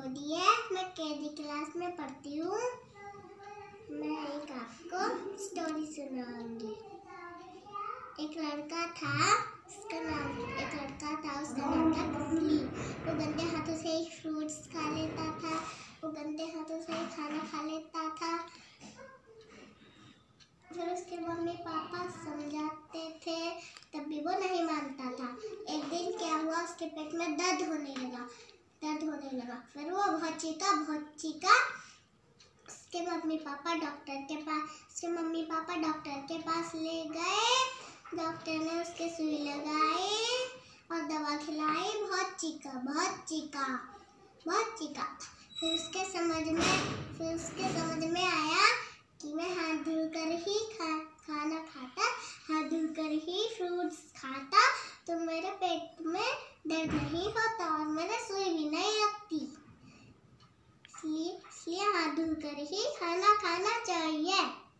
रही है। मैं केजी क्लास में पढ़ती हूँ। मैं एक आपको स्टोरी सुनाऊंगी। एक लड़का था, उसका नाम था कुफली। वो गंदे हाथों से ही फ्रूट्स खा लेता था, वो गंदे हाथों से ही खाना खा लेता था। फिर उसके मम्मी पापा समझाते थे, तब भी वो नहीं मानता था। एक दिन क्या हुआ, उसके पेट में दर्द होने लगा। फिर वो बहुत चीखा। उसके मम्मी पापा डॉक्टर के पास ले गए। डॉक्टर ने उसके सुई लगाई और दवा खिलाई। बहुत चीखा। फिर उसके समझ में आया कि मैं हाथ धुलकर ही खाना खाता, हाथ धुलकर ही फ्रूट्स खाता, तो मेरे पेट में दर्द नहीं होता और मेरे सुई भी नहीं लगती। इसलिए हाथ धुलकर ही खाना खाना चाहिए।